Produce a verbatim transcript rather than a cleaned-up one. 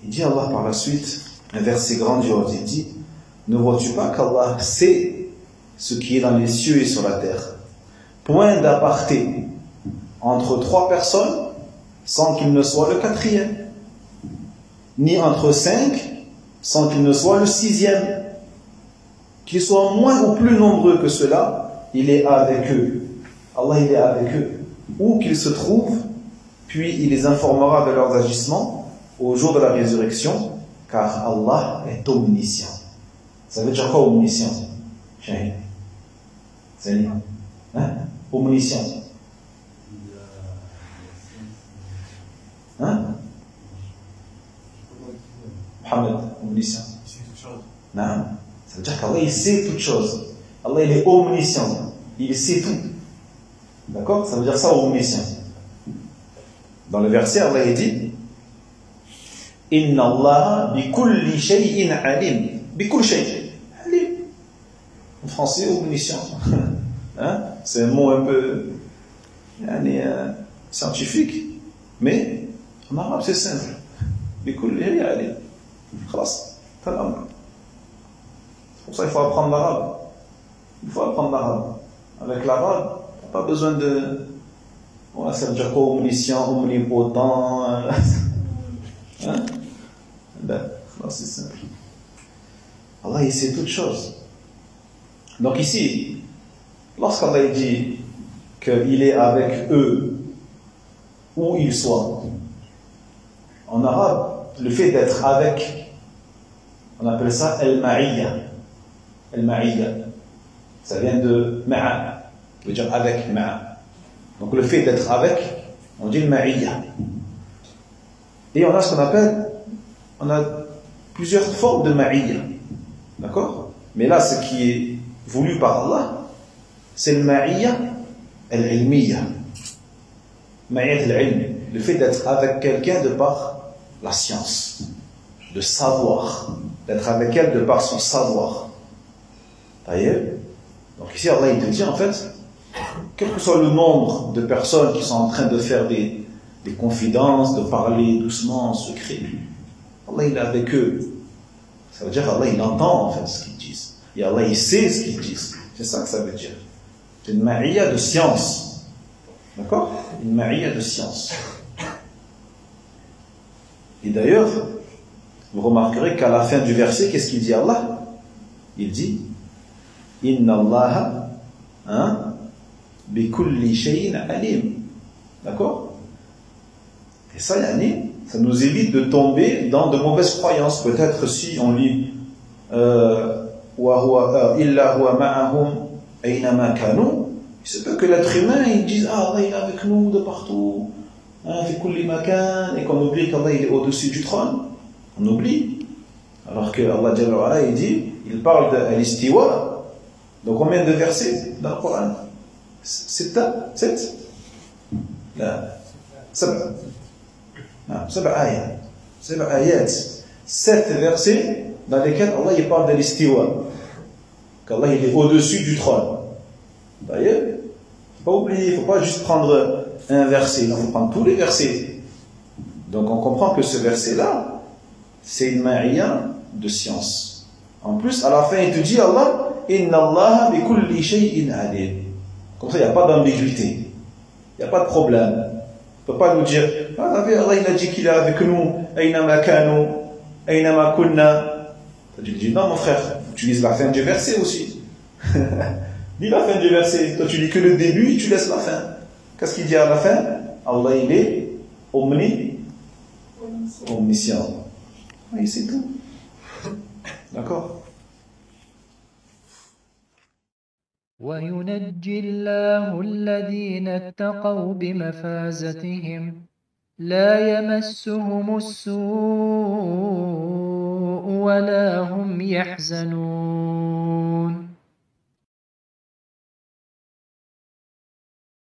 Il dit Allah par la suite, un verset grandiose, il dit, ne vois-tu pas qu'Allah sait ce qui est dans les cieux et sur la terre? Point d'aparté entre trois personnes sans qu'il ne soit le quatrième, ni entre cinq sans qu'il ne soit le sixième. Qu'ils soient moins ou plus nombreux que cela, il est avec eux. Allah, il est avec eux. Où qu'ils se trouvent, puis il les informera de leurs agissements au jour de la résurrection, car Allah est omniscient. Ça veut dire quoi, omniscient? Shahid. C'est hein? Omniscient. Hein? Mohammed, omniscient. Non. Ça veut dire qu'Allah, il sait toutes choses. Allah, il est omniscient. Il sait tout. D'accord? Ça veut dire ça, omniscient. Dans le verset, Allah, il dit Inna Allah bi kulli shay'in alim. Bi kulli shay'in alim. En français, omniscient. Hein? C'est un mot un peu euh, scientifique, mais en arabe, c'est simple. Bi kulli shay'in alim. Khalas. C'est pour ça qu'il faut apprendre l'arabe. Il faut apprendre l'arabe. Avec l'arabe, on n'a pas besoin de. Voilà, ça veut dire quoi, omniscient, omnipotent. Hein? Ben, c'est simple. Allah, il sait toutes choses. Donc ici, lorsqu'Allah dit qu'il est avec eux, où ils soient, en arabe, le fait d'être avec, on appelle ça el-ma'iyya. El-ma'iyya. Ça vient de ma'a, ça veut dire avec, ma'a. Donc le fait d'être avec, on dit el-ma'iyya. Et on a ce qu'on appelle, on a plusieurs formes de ma'iyya. D'accord? Mais là, ce qui est voulu par Allah, c'est le ma'iyya al-ilmiyya. Ma'iyya al-ilm. Le fait d'être avec quelqu'un de par la science, de savoir, d'être avec elle de par son savoir. D'ailleurs, donc ici Allah il te dit en fait, quel que soit le nombre de personnes qui sont en train de faire des, des confidences, de parler doucement en secret, Allah il est avec eux. Ça veut dire Allah il entend en fait ce qu'ils disent. Et Allah il sait ce qu'ils disent. C'est ça que ça veut dire. C'est une ma'iyya de science. D'accord? Une ma'iyya de science. Et d'ailleurs, vous remarquerez qu'à la fin du verset, qu'est-ce qu'il dit Allah? Il dit Inna Allah hein, bi kulli shay'in alim. D'accord? Et ça, yani, ça nous évite de tomber dans de mauvaises croyances. Peut-être si on lit Wa huwa illa huwa ma'ahum aynama kanu, il se peut que l'être humain il dise ah Allah il est avec nous de partout. Et qu'on oublie qu'Allah il est au-dessus du trône, on oublie. Alors que Allah Jalla wa Ala, il dit, il parle de l'istiwa. Donc combien de versets dans le Coran? Sept? Sept? Là. Sept. Sept ayats. Sept ayats. Sept versets dans lesquels Allah il parle de l'istiwa. Qu'Allah il est au-dessus du trône. D'ailleurs, il ne faut pas oublier, il ne faut pas juste prendre un verset, il faut prendre tous les versets. Donc on comprend que ce verset-là, c'est une ma'iyya de science. En plus, à la fin, il te dit Allah, Inna Allah bi kulli shay'in alim. Comme ça, il n'y a pas d'ambiguïté. Il n'y a pas de problème. Il ne peut pas nous dire, ah, Allah il a dit qu'il est avec nous, Aynama kanu, Aynama kunna. Tu lui dis, non mon frère, tu lises la fin du verset aussi. Dis la fin du verset. Toi tu lis que le début et tu laisses la fin. Qu'est-ce qu'il dit à la fin? Allah il est omni, omniscient. Oui, c'est tout. D'accord? وينجي الله الذين اتقوا بمفازتهم لا يمسهم السوء ولا هم يحزنون